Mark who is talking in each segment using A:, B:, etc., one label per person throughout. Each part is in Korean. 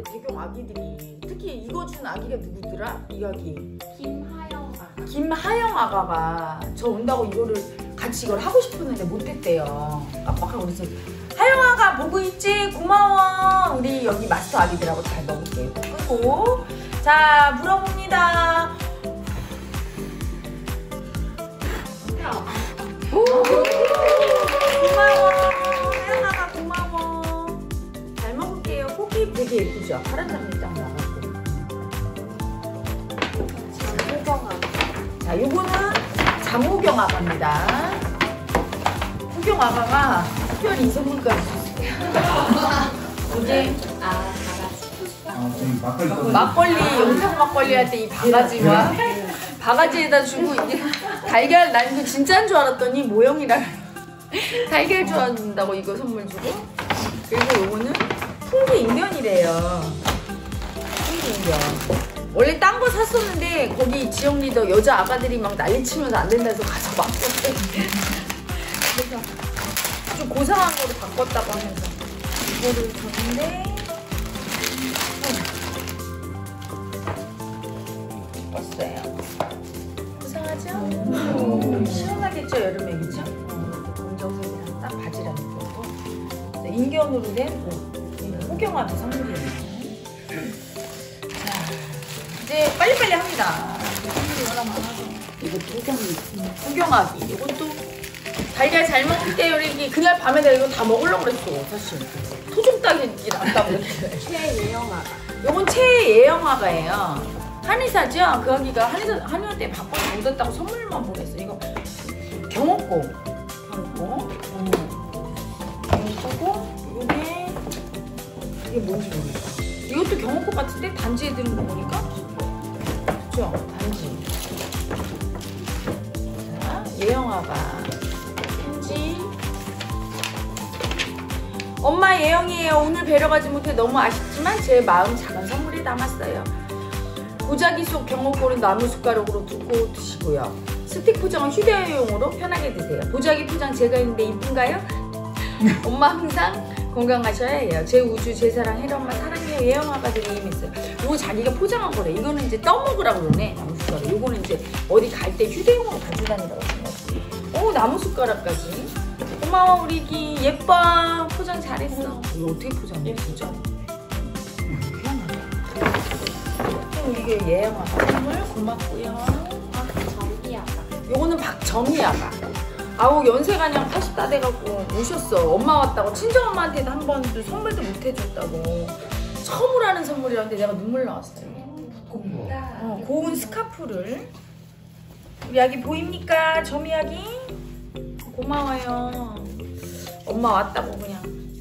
A: 많은데 대경 아기들이. 특히 이거 준 아기가 누구더라? 이 아기
B: 김하영 아가.
A: 김하영 아가가 저 온다고 이거를 같이 이걸 하고 싶었는데 못했대요. 깜빡하고 그래서 하영 아가 보고 있지? 고마워. 우리 여기 마스터 아기들하고 잘 먹을게. 끄고 자 불어봅니다. 고마워 하영 아가 고마워. 잘 먹을게요. 고기 되게 예쁘죠? 파란 장미 딱 나갔고.
B: 장호경아.
A: 자, 요거는 장호경 아가입니다. 호경 아가가 특별히 이 선물까지 줬어요. 이게 막걸리, 영상 막걸리 할 때 이 바가지와 바가지에다 주고 이게 달걀, 난 이거 진짜인 줄 알았더니 모형이라 달걀 좋아한다고 이거 선물 주고. 그래서 요거는 풍기 인견이래요. 풍기 인견. 원래 딴 거 샀었는데 거기 지역 리더 여자 아가들이 막 난리치면서 안 된다 해서 가서 바꿨대. 그래서 좀 고상한 거로 바꿨다고 하면서 이거를 줬는데 바꿨어요. 고상하죠? 시원하겠죠? 여름에 그쵸? 검정색이랑 딱 바지랑 입고 인견으로 된 호경아도 선물이에요. 이제 빨리빨리 합니다. 선물이 워낙 많아서. 이것도 호경아기. 이것도 달걀 잘 먹을게요. 이렇게 그날 밤에 내가 이거 다 먹으려고 그랬어. 사실 토종 딱이 낫다고 그랬는데.
B: 최예영아가.
A: 요건 최예영아가예요. 한의사죠? 그 아기가 한의원때 바꿔서 묻었다고 선물만 보냈어. 이거 경호고. 경호고. 이게 뭔지 모르겠어. 이것도 경호고 같은데 단지에 드는 거 보니까 그쵸? 단지. 자, 예영아가 편지. 엄마 예영이에요. 오늘 뵈러 가지 못해 너무 아쉽지만 제 마음 작은 선물이 남았어요. 보자기 속 경호골은 나무 숟가락으로 붓고 드시고요. 스틱 포장은 휴대용으로 편하게 드세요. 보자기 포장 제가 있는데 이쁜가요? 엄마 항상 건강하셔야 해요. 제 우주, 제 사랑, 혜라 엄마 사랑해요. 예영아가 되게 임했어요. 이거 자기가 포장한 거래. 이거는 이제 떠먹으라고 그러네. 나무 숟가락. 이거는 이제 어디 갈 때 휴대용으로 가지고 다니라고 생각해. 오, 나무 숟가락까지. 고마워 우리 기. 예뻐. 포장 잘했어. 이거 어떻게 포장해? 진짜. 이게 예영아 선물 고맙고요.
B: 박정희아가.
A: 요거는 박정희아가. 아우 연세가 그냥 80다 돼갖고 오셨어. 엄마 왔다고 친정엄마한테도 한 번도 선물도 못 해줬다고. 처음으로 하는 선물이라는데 내가 눈물 나왔어요. 고운 스카프를. 우리 아기 보입니까? 점이 아기? 고마워요. 엄마 왔다고 그냥.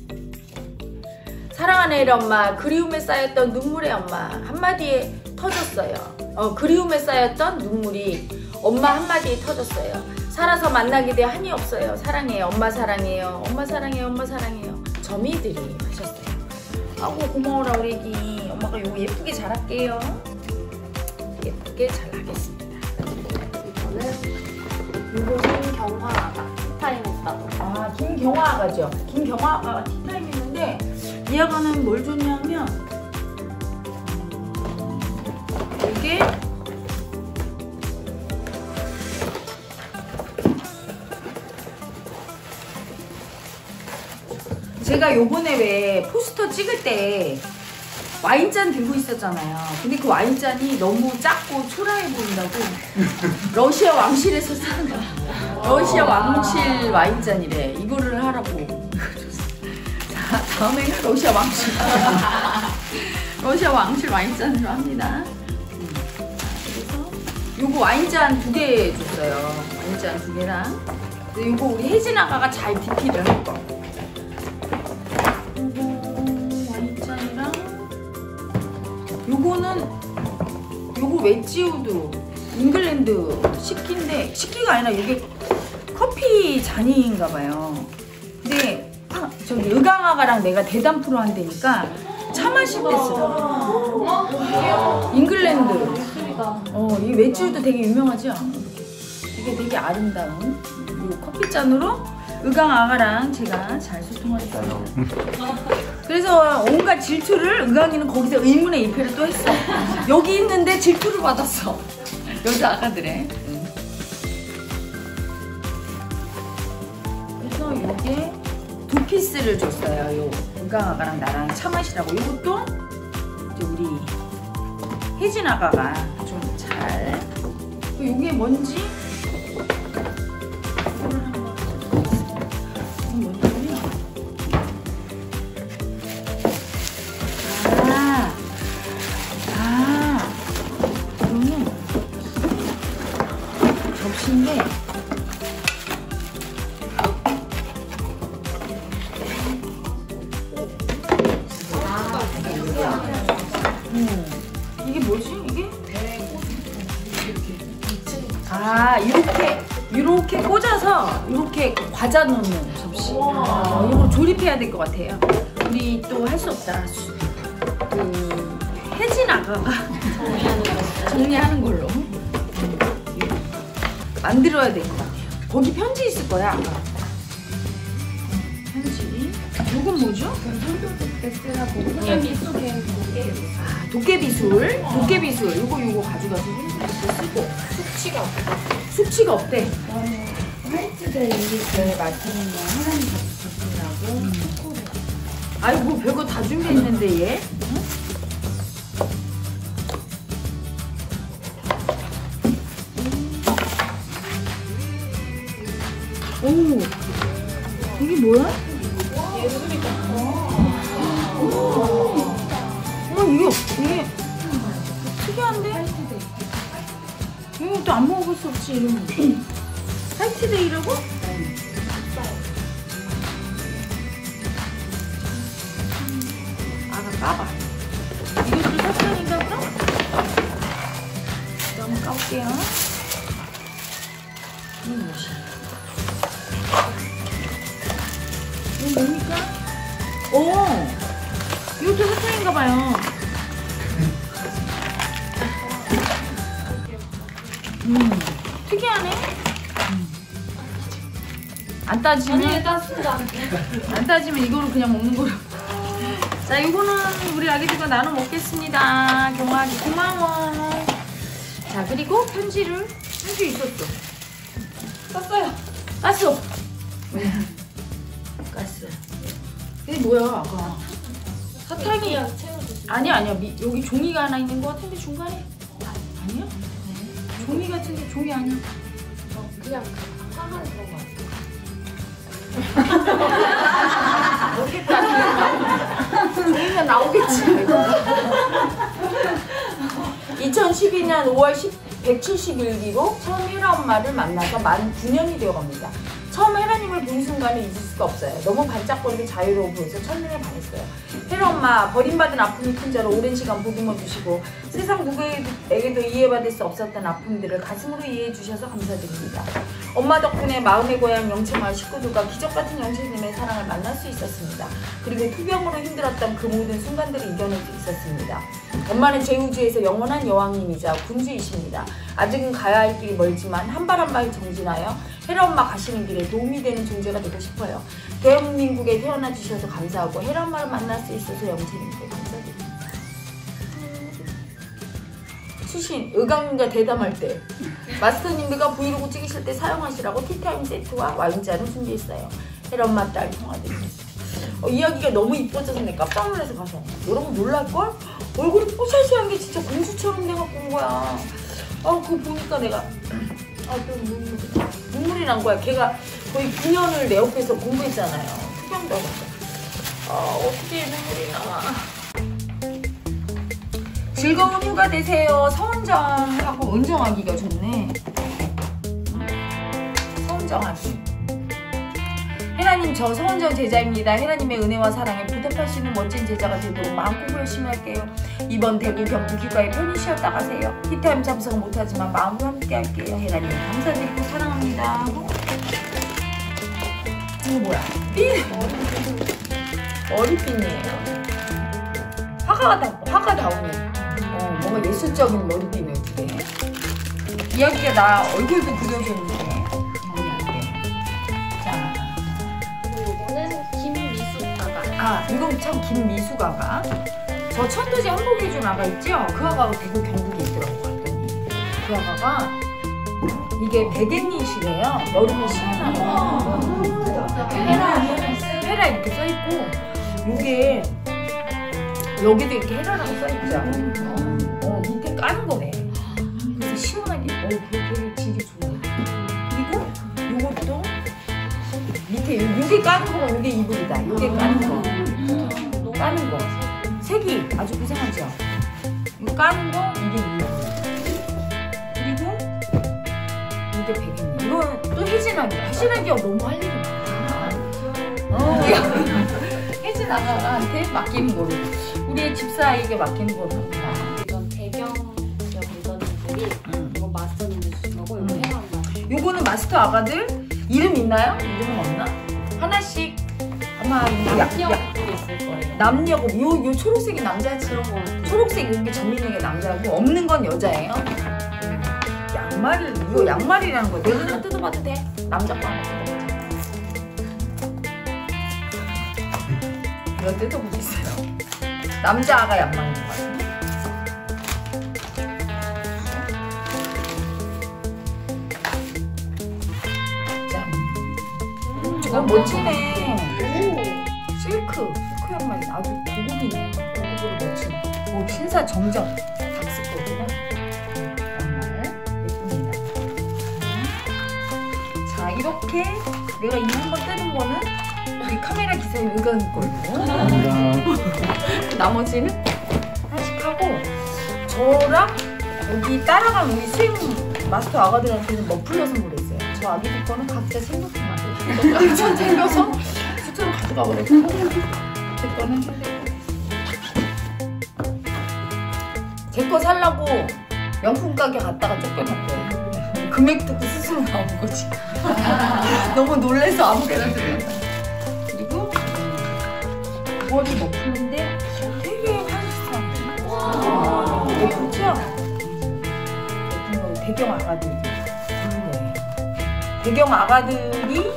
A: 사랑하는 혜라 엄마, 그리움에 쌓였던 눈물의 엄마 한마디에 터졌어요. 그리움에 쌓였던 눈물이 엄마 한마디에 터졌어요. 살아서 만나게 돼 한이 없어요. 사랑해요. 엄마 사랑해요. 엄마 사랑해요. 엄마 사랑해요. 점이들이 하셨어요. 아고 고마워라 우리 애기. 엄마가 요거 예쁘게 잘할게요. 예쁘게 잘하겠습니다.
B: 이거는 경화아가. 티타임 했다고.
A: 아 김경화아가죠. 김경화아가가 티타임 했는데 이 아가는 뭘 줬냐면 이게 제가 요번에 왜 포스터 찍을 때 와인잔 들고 있었잖아요. 근데 그 와인잔이 너무 작고 초라해 보인다고 러시아 왕실에서 산 러시아 왕실 와인잔이래. 이거를 하라고. 자, 다음에는 러시아 왕실 러시아 왕실 와인잔으로 합니다. 그래서 요거 와인잔 2개 줬어요. 와인잔 2개랑 요거 우리 혜진 아가가 잘 DP를 할 거. 요거는 요거 웨지우드 잉글랜드 식기인데 식기가 아니라 이게 커피 잔인가 봐요. 근데 저기 의강아가랑 내가 대담 프로 한다니까 차 마실 때 쓰더라고. 잉글랜드. 이 웨지우드 되게 유명하죠. 이게 되게 아름다운 이 커피 잔으로 의강 아가랑 제가 잘 소통했어요. 그래서 온갖 질투를 의강이는 거기서 의문의 입회를 또 했어. 여기 있는데 질투를 받았어. 여자 아가들의. 그래서 이게 2피스를 줬어요. 요 의강 아가랑 나랑 차 마시라고. 이것도 이제 우리 혜진 아가가 좀 잘. 이게 뭔지? 이거는 접시인데 이게 뭐지? 이게? 이렇게 꽂아서 이렇게 과자 넣는 접시. 이거 조립해야 될 것 같아요. 우리 또 할 수 없다. 그 혜진 아가가 정리하는 걸로 만들어야 될 것 같아요. 거기 편지 있을 거야. 아까 편지. 이건 뭐죠? 도깨비술. 도깨비술. 요거 가져가서 쓰고. 숙취가 없대. 화이트데이 맛있는 거 하나님 같이 드시라고. 아이고 별거 다 준비했는데 얘. 오, 이게 뭐야? 예술이다. 이게 특이한데? 이것도 안 먹어볼 수 없지, 이러면. 화이트데이라고? 까봐. 이것도 사탕인가 봐? 한번 까볼게요. 이거 뭐지? 이거 뭡니까? 오! 이것도 사탕인가 봐요. 특이하네? 안 따지면?
B: 아니, 땄습니다.
A: 안 따지면 이거를 그냥 먹는 거로. 자, 이거는 우리 아기들과 나눠 먹겠습니다. 경아기 고마워. 자, 그리고 편지 있었죠?
B: 땄어요.
A: 깠어. 깠어. 이게 뭐야, 아까? 사탕이. 아니야. 여기 종이가 하나 있는 거 같은데, 중간에? 아니야? 종이 같은데, 종이 아니야.
B: 그냥 화만 그런 거 같아요.
A: 모르겠다. 종이가 나오겠지. 2012년 5월 170일기로 처음 혜라 엄마를 만나서 만 9년이 되어갑니다. 처음 혜라님을 본 순간을 잊을 수가 없어요. 너무 반짝거리고 자유로워 보여서 첫눈에 반했어요. 혜라 엄마, 버림받은 아픔이 큰 자로 오랜 시간 보듬어 주시고 세상 누구에게도 이해받을 수 없었던 아픔들을 가슴으로 이해해 주셔서 감사드립니다. 엄마 덕분에 마음의 고향 영채마을 식구들과 기적같은 영채님의 사랑을 만날 수 있었습니다. 그리고 투병으로 힘들었던 그 모든 순간들을 이겨낼 수 있었습니다. 엄마는 제우주에서 영원한 여왕님이자 군주이십니다. 아직은 가야 할 길이 멀지만 한 발 한 발 정진하여 혜라 엄마 가시는 길에 도움이 되는 존재가 되고 싶어요. 대한민국에 태어나 주셔서 감사하고 혜라 엄마를 만날 수 있어서 영채님께 감사드립니다. 수신, 의강님과 대담할 때 마스터님들과 브이로그 찍으실 때 사용하시라고 티타임 세트와 와인잔을 준비했어요. 혜라 엄마 딸 통화드리겠습니다. 이야기가 너무 이뻐져서 내가 깜짝 놀라서 가서 여러분 놀랄걸? 얼굴이 뽀샤시한 게 진짜 공주처럼 돼갖고 온 거야. 그거 보니까 내가 눈물이 난 거야. 걔가 거의 9년을 내 옆에서 공부했잖아요. 투병도 하고. 어떻게 눈물이 나. 즐거운 휴가 되세요. 서운정하고 은정하기가 좋네. 서운정하기. 혜라님, 저 서운정 제자입니다. 혜라님의 은혜와 사랑에 보답할 수 있는 멋진 제자가 되도록 마음고고 열심히 할게요. 이번 대구 경북 휴가에 편히 쉬었다 가세요. 티타임 참석 못하지만 마음으로 함께 할게요. 혜라님 감사드리고 사랑합니다. 이거 뭐야? 머리핀이에요. 화가 나오네. 뭔가 예술적인 머리핀을 주게. 이야기가 나 얼굴도 그려줬는데. 자, 아가, 이건 참 김미숙아가. 저 천도지 한복해준 아가 있죠? 그 아가가 대구 경북에 있더라고 갔더니 그 아가가 이게 백엔닛이래요. 여름에 시원하고 헤라 이렇게 써있고 요게 여기도 이렇게 헤라라고 써있죠. 밑에 까는 거래. 그래서 시원하게 되게 질이 좋아요. 그리고 요것도 밑에 요게 까는 거고 요게 이불이다. 요게 까는 거 까는 거 색이 아주 고생하죠. 이거 까는 거 이게 이불 그리고 이게 백엔잎. 이건 또 혜진아기야. 혜진아기가 너무 할 일이 많아. 혜진 아가한테 맡기는 거로 우리 집사에게 맡기는 거로 합니다.
B: 이건 배경 묻어님들이 이거 마스터님들 주신 거고 이거 해랑
A: 요거는 마스터 아가들 이름 있나요? 이름은 없나? 하나씩 아마
B: 남녀가 있을 거예요.
A: 남녀고 요 초록색이 남자지. 초록색 이런 게 전민에게 남자고 없는 건 여자예요. 양말을 이거 양말이라는 거 내가 뜯어봐도 돼? 남자 거 하나 뜯어봐도 돼. 이거 뜯어보겠어요. 남자가 양말인 것 같은데. 짠. 이거 멋지네. 실크 양말이 아주 고급이네. 고급으로 멋진. 오, 신사 정정 닥스코드가 양말 예쁩니다. 자, 이렇게 내가 이 한 번 뜯은 거는 우리 카메라 기사의 의견일 걸로. 나머지는 하나씩 하고 저랑 여기 따라간 우리 수행 마스터 아가들한테는 머플러 선물했어요. 저 아기들 거는 각자 생각만 각자 챙겨서 수저로 가져가 버렸고 제 거는 제 거 살라고 명품 가게 갔다가 쫓겨났대. 금액 듣고 스스로 나온 거지. 너무 놀래서 아무데나 들었다. 그리고 머리 머플인데 되게 한식스럽네. 예쁘죠? 예쁜 거 배경 아가들이 부른 거예요. 배경 아가들이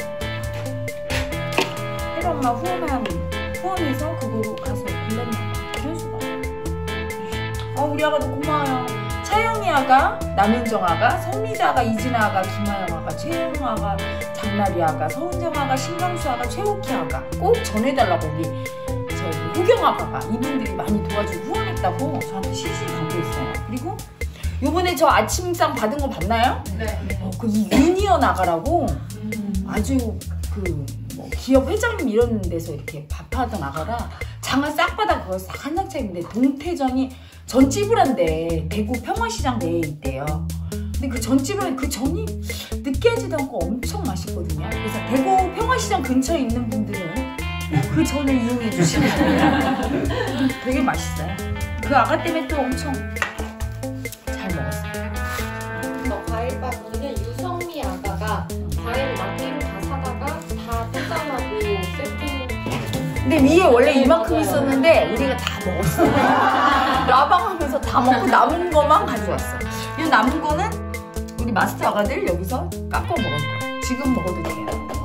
A: 혜라 엄마 후원해서 그거로 가서 골랐나 봐. 현수가. 우리 아가도 고마워요. 차영이 아가, 남윤정 아가, 성미자 아가, 이진아 아가, 김하영 아가, 최영 아가, 장나리 아가, 서은정 아가, 신강수 아가, 최옥희 아가 꼭 전해달라고 우리 저기 후경 아가가 이분들이 많이 도와주고 후원했다고 저한테 실실 강조했어요. 그리고 요번에 저 아침상 받은 거 봤나요?
B: 네.
A: 그 유니언 아가라고 아주 뭐 기업 회장님 이런 데서 이렇게 밥하던 아가라 장을 싹 받아 그걸 싹 한 장짜리인데 동태전이 전찌부란데 대구 평화시장 내에 있대요. 근데 그 전찌부란 그 전이 느끼하지도 않고 엄청 맛있거든요. 그래서 대구 평화시장 근처에 있는 분들은 그 전을 이용해 주시면 돼요. 되게 맛있어요. 그 아가 때문에 또 엄청 잘 먹었어요.
B: 과일바구니는 유성미 아가가 과일 낱개로 다 사다가 다 포장하고 세팅.
A: 근데 위에 원래 이만큼 있었는데 우리가 다 먹었어. 라방하면서 다 먹고 남은 거만 가져왔어. 이 남은 거는 우리 마스터 아가들 여기서 깎아 먹을 거야. 지금 먹어도 돼요.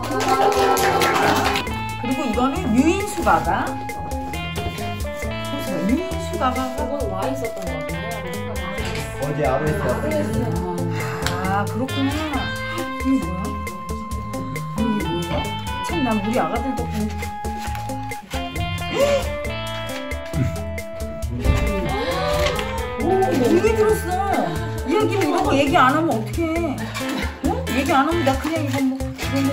A: 그리고 이거는 유인숙 아가. 유인숙 아가가
B: 저건 와 있었던 거 같아요.
C: 어제 아로에서
A: 아, 그렇구나. 이게 뭐야? 이게 뭐야? 참, 난 우리 아가들 덕분에. 오, 얘기 들었어. 이야기는 이런 거 얘기 안 하면 어떡해. 어? 얘기 안 하면 나 그냥 이거 뭐,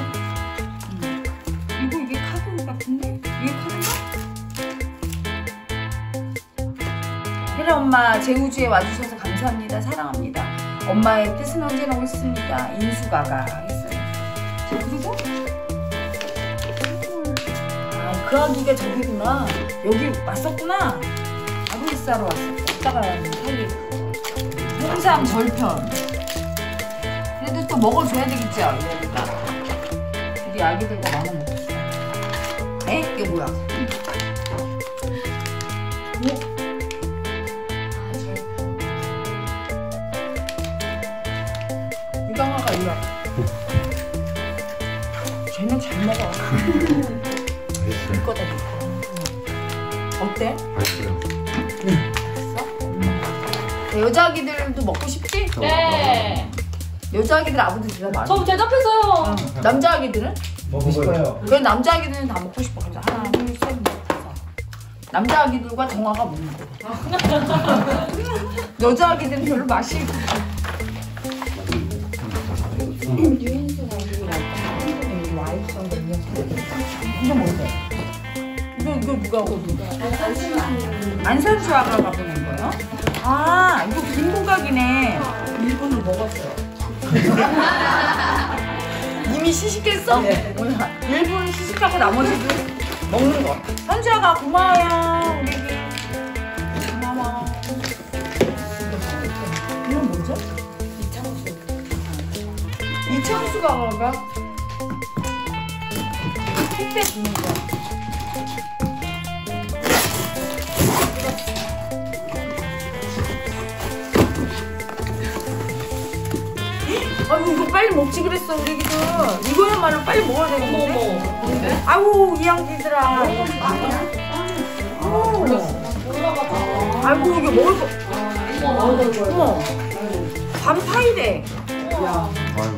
A: 이게 카드 같은데? 이게 카드인가? 혜라 엄마, 제 우주에 와주셔서 감사합니다. 사랑합니다. 엄마의 뜻은 언제나 옳습니다. 인수가가 했어요. 자, 그리고 그 아기가 저기구나. 여기 왔었구나. 아로이사로 왔다가 살리고. 홍삼 절편. 그래도 또 먹어줘야 되겠죠. 이러니까 우리 아기들과 나눠 먹겠어. 에? 이게 뭐야? 오? 유강아가 이리 와. 쟤는 잘 먹어. 물 거다 줄 거야. 어때?
D: 맛있어요.
A: 여자 아기들도 먹고 싶지?
B: 네.
A: 여자 아기들 아버지 진짜 많아.
B: 저 대답했어요.
A: 남자 아기들은?
C: 먹고 싶어요.
A: 그래 남자 아기들은 다 먹고 싶어. 그래서 하나, 둘, 셋, 넷, 다섯. 남자 아기들과 정화가 먹는 거. 여자 아기들은 별로 맛이. 이거 뭔데? 이거 누가 오고? 안산수 아가가 보낸 거예요? 아 이거 김부각이네. 일본을 먹었어요. 이미 시식했어? 네. 일본 시식하고 나머지도 먹는 거. 현주아가 고마워요. 우리 애기. 고마워. 이건 뭐죠? 이창수가 택배 주는 거. 아이고 이거 빨리 먹지 그랬어 우리 애기들. 이거야말로 빨리 먹어야 되는 건데. 아우 이 양기들아. 아이고 이게 먹을 거. 어머. 밤파이래.
D: 아유.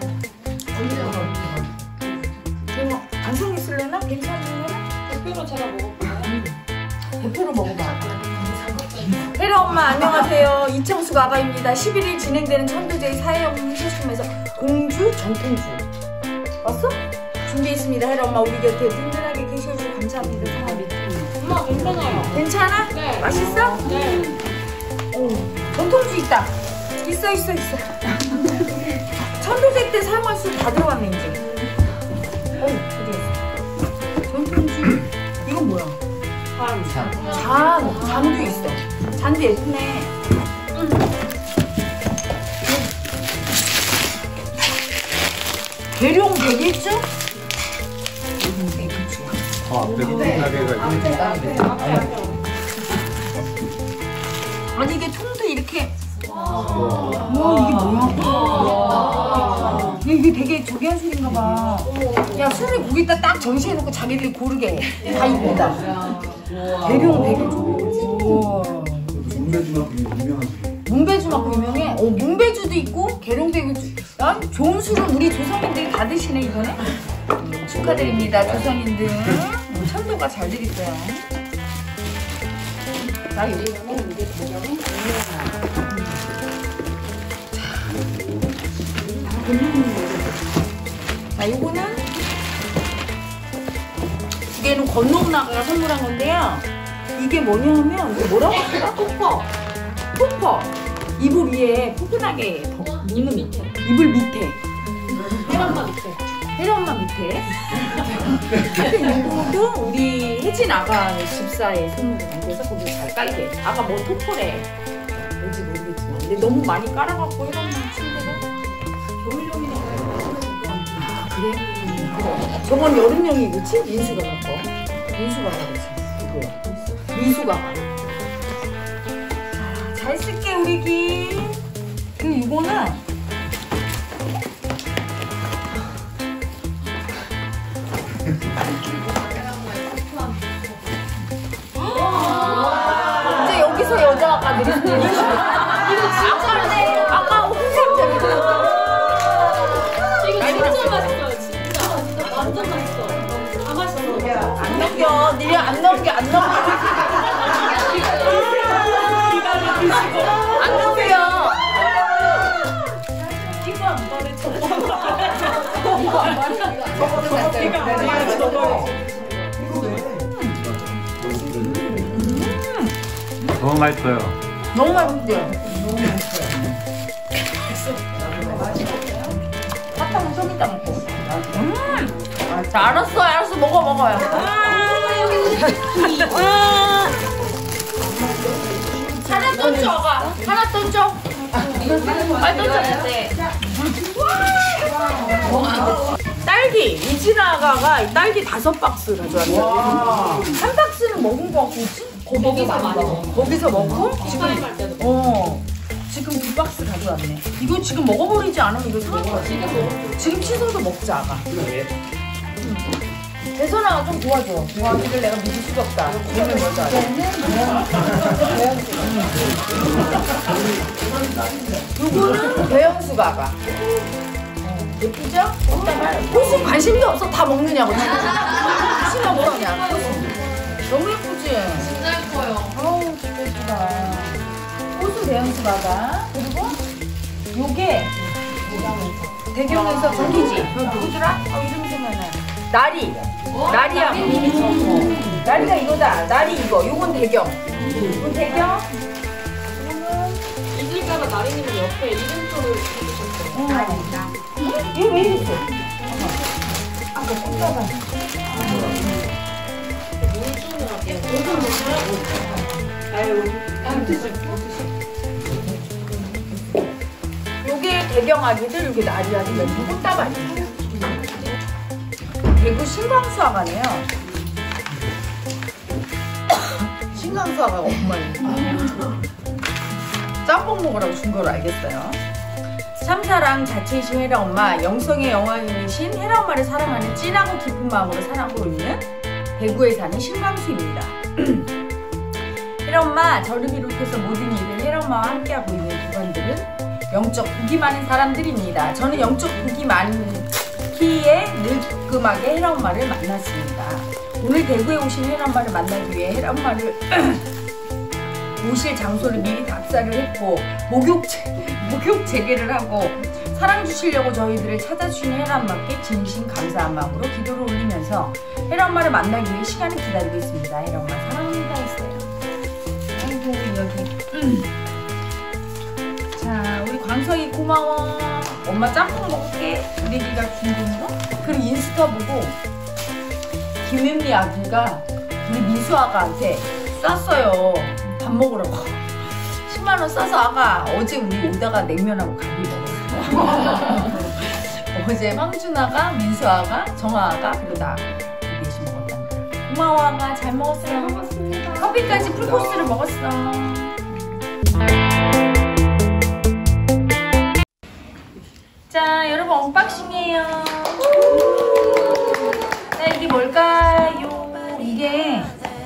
A: 안성 있을래나? 괜찮으려나?
B: 대표로 제가 먹어볼까요?
A: 대표로 먹어봐. 혜라 엄마 안녕하세요. 이창수가 아가입니다. 11일 진행되는 천도제의 사회영웅 해수면서 공주 전통주 왔어? 준비했습니다. 혜라 엄마 우리 곁에 든든하게 계셔주셔서 감사합니다.
B: 엄마 괜찮아요.
A: 괜찮아?
B: 네.
A: 맛있어?
B: 네.
A: 전통주 있다. 있어. 천도제 때 사용할 수 다 들어갔네 이제. 어디 갔어? 전통주. 이건 뭐야? 잔도 있어. 잔도 예쁘네. 계룡 베개주?
D: 앞에 가게가
A: 아니 이게 통도 이렇게. 와 이게 뭐야? 이게 되게 저기 한 술인가 봐. 야 술을 거기다 딱 전시해놓고 자기들이 고르게 다 이쁘다. 계룡 베개주. 우와.
C: 문배주만큼 유명한.
A: 문배주만큼 유명해? 문배주도 있고 계룡배구주. 야, 좋은 술은 우리 조상님들이 다 드시네 이번에. 축하드립니다 조상님들. 천도가 잘 드릴 거야. 나 여기 자, 요거는 두 개는 건너나가 선물한 건데요. 이게 뭐냐면 이게 뭐라고 할까? 토퍼. 이불 위에 포근하게
B: 이는 밑에.
A: 이불 밑에.
B: 혜란마 밑에.
A: 혜란마 밑에. 하여튼 이거도 우리 혜진 아가의 집사의 선물을 만들어서 거기 잘 깔게. 아가 뭐 토퍼래. 뭔지 모르겠지만. 근데 너무 많이 깔아갖고 혜란마 침대가 겨울용이니까. 아 그래? 그래. 저번 여름용이 그치? 민수가 갖고. 민수가 그랬지. 이거. 민수가. 잘 쓸게 우리 기. 그리고 이거는 이제 여기서 여자 아까들이 이거 진짜네. 아까 홍삼
B: 이거 진짜 맛있어요. 진짜 완전 맛있어. 다 맛있어.
A: 안 넘겨. 니네 안 넘겨. 안 넘겨요.
D: 너무 맛있어요.
A: 너무 맛있어요. 사탕은 좀 이따 먹고. 자, 알았어. 먹어요. 하나 던져, 아가. 하나 던져. 빨리 던져야 딸기. 이진아 아가가 딸기 5박스 가져왔어. 한 박스는 먹은 거 같고,
B: 거기서 많이 먹어.
A: 거기서 먹고?
B: 할 때도.
A: 지금 2박스 가져왔네. 이거 지금 먹어버리지 않으면 이거 상할 거야. 지금 씻어서 먹자, 아가. 대선아가 좀 도와줘. 도와주길 내가 믿을 수가 없다. 오늘 여자. 요거는 배영수 가가. 예쁘죠? 꽃은 관심도 없어. 다 먹느냐고. 신나 뭐라냐. 너무 예쁘지?
B: 진짜 예뻐요.
A: 어우, 진짜 예쁘다. 꽃은 배영수 가가. 그리고 요게 대경에서 전기지. 누구더라? 이름이 생각나요. 나리. 나리야. 나리가 이거다. 나리 이거. 요건 대경. 이건 대경.
B: 이질가가 나리님은 옆에 이름표를 해주셨어요.
A: 이거 왜 이랬어? 아까 꽃다발. 요게 대경 아기들, 요게 나리 아기들, 요게 꽃다발이에요. 대구 신광수아가네요. 신광수아가가 엄마예요. 짬뽕 먹으라고 준 걸 알겠어요. 참사랑 자체이신 혜라 엄마, 영성의 영화인이신 혜라 엄마를 사랑하는 찐하고 깊은 마음으로 사랑하고 있는 대구에 사는 신광수입니다. 혜라 엄마, 저를 비롯해서 모든 일을 혜라 엄마와 함께하고 있는 구간들은 영적 복이 많은 사람들입니다. 저는 영적 복이 많기에 늙끔하게 혜라 엄마를 만났습니다. 오늘 대구에 오신 혜라 엄마를 만나기 위해 혜라 엄마를 모실 장소를 미리 답사를 했고 목욕 재개를 하고 사랑 주시려고 저희들을 찾아주시는 혜라 엄마께 진심 감사한 마음으로 기도를 올리면서 혜라 엄마를 만나기 위해 시간을 기다리고 있습니다. 혜라 엄마 사랑합니다 했어요. 아이고 여기 자 우리 광석이 고마워. 엄마 짬뽕 먹을게. 우리 애기가 준 돈으로. 그리고 인스타 보고 김은미 아기가 우리 미수 아가한테 쌌어요. 밥 먹으라고 10만원 싸서 아가 어제 우리 오다가 냉면하고 갈비 먹었어. 어제 황준아가 민수아가 정아아가 그리고 나 넷이 먹었단다. 고마워 아가. 잘 먹었어요.
B: 먹었습니다.
A: 커피까지 풀코스를 먹었어. 자 여러분 언박싱이에요. 자 이게 뭘까요? 이게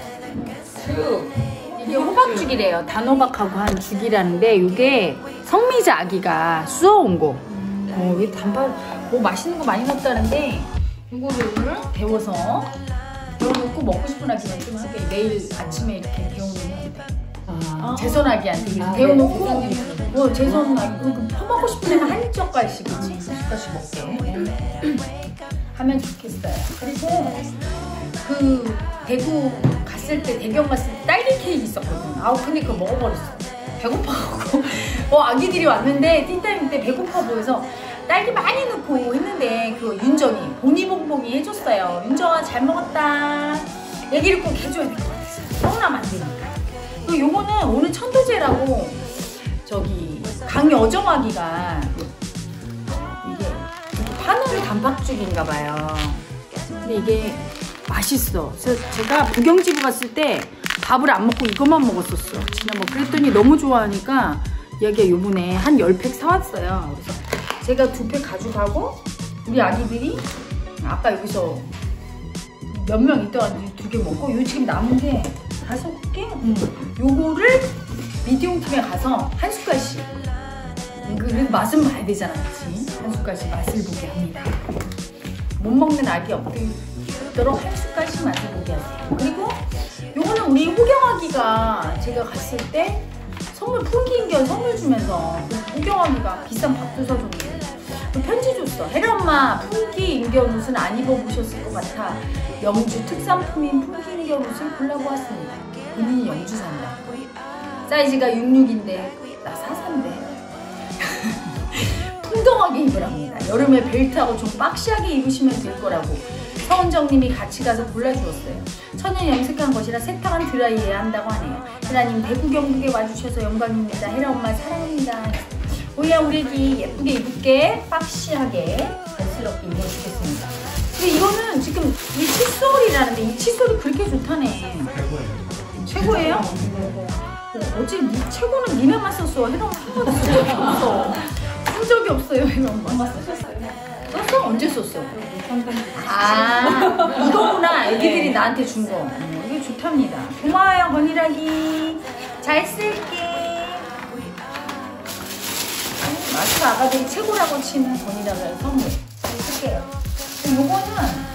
A: 호박죽이래요. 단호박하고 한 죽이라는데 이게 성미자 아기가 쑤어온 거. 이게 단팥 맛있는 거 많이 넣었다는데 이거를 데워서 데워놓고 먹고 싶은 아기는 좀 하게 내일 아침에 이렇게 데워놓으면 돼. 재선 아기한테 데워놓고 재선 아기 퍼먹고 싶은 애는 한 젓갈씩 한 숟갈씩 먹게 하면 좋겠어요. 그리고 그 대구 갔을 때 대경 갔을 때 딸기 케이크 있었거든. 근데 그거 먹어버렸어. 배고파갖고 아기들이 왔는데 티타임 때 배고파 보여서 딸기 많이 넣고 했는데 그 윤정이 보니봉봉이 해줬어요. 윤정아 잘 먹었다. 얘기를 꼭 해줘야 될 것 같았어요. 서운하면 안 되니까. 그리고 요거는 오늘 천도제라고 저기 강여정 아기가 이게 파노르 단팥죽인가 봐요. 근데 이게 맛있어. 그래서 제가 부경지부 갔을 때 밥을 안 먹고 이것만 먹었었어. 지난번 그랬더니 너무 좋아하니까 얘가 요번에 한 10팩 사왔어요. 그래서 제가 2팩 가져가고 우리 아기들이 아까 여기서 몇 명 있다가 2개 먹고 요 지금 남은 게 5개? 요거를 미디움 팀에 가서 한 숟갈씩 그 맛은 봐야 되잖아. 그치? 한 숟갈씩 맛을 보게 합니다. 못 먹는 아기 없도록 한 숟갈씩 맛을 보게 하세요. 그리고 요거는 우리 호경아기가 제가 갔을 때 선물 풍기인견 선물 주면서 호경아기가 비싼 밥도 사줬는데 편지 줬어. 혜라 엄마 풍기 인견 옷은 안 입어보셨을 것 같아 영주 특산품인 풍기 인견 옷을 골라보았습니다. 본인이 영주 산다. 사이즈가 66인데 나 44인데 풍덩하게 입으랍니다. 여름에 벨트하고 좀 박시하게 입으시면 될 거라고 서은정님이 같이 가서 골라주었어요. 천연 염색한 것이라 세탁은 드라이해야 한다고 하네요. 혜라님 대구 경북에 와주셔서 영광입니다. 혜라 엄마 사랑합니다. 오야 우리 애기 예쁘게 입을게. 박시하게 멋스럽게 입어주겠습니다. 근데 이거는 지금 이 칫솔이라는데 이 칫솔이 그렇게 좋다네. 최고예요? 어째 최고는 니네만 썼어. 혜라 엄마 한 번도 쓴 적이 없어. 쓴 적이 없어요. 혜라 엄마 쓰셨어요? 썼어? 언제 썼어? 이거구나. 애기들이 나한테 준 거. 이거 좋답니다. 고마워요, 건이라기. 잘 쓸게. 마스크 아가들이 최고라고 치는 건이라기의 선물. 잘 쓸게요. 요거는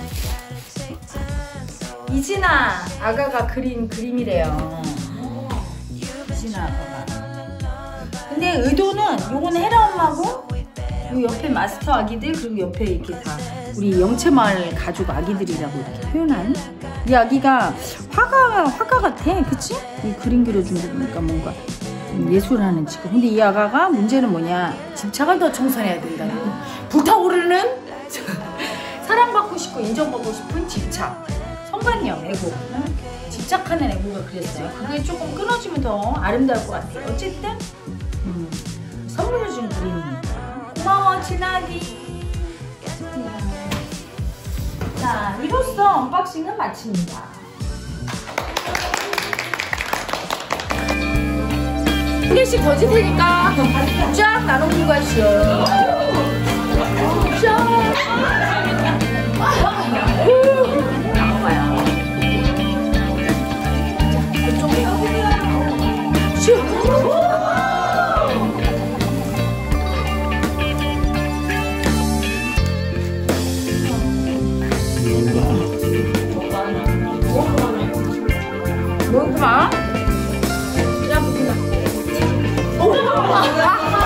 A: 이진아 아가가 그린 그림이래요. 이진아 아가가. 근데 의도는 요거는 헤라 엄마고 요 옆에 마스터 아기들 그리고 옆에 이렇게 다 우리 영채마을 가족 아기들이라고 이렇게 표현한 이 아기가 화가 같아. 그치? 이 그림 그려준 거 보니까 뭔가 예술하는 친구. 근데 이 아가가 문제는 뭐냐, 집착을 더 청산해야 된다는 불타오르는 사랑받고 싶고 인정받고 싶은 집착, 성관념, 애고, 집착하는 애고가 그랬어요. 그게 조금 끊어지면 더 아름다울 것 같아요. 어쨌든 선물을 준 그림이니까 고마워 진아기. 자, 이로써 언박싱은 마칩니다. 한 개씩 더 줄 테니까 쫙 나눠주고 가시죠. 쫙. 나와요. 자, 이쪽에. 슉. 뭐구나? 야, 뭐구나.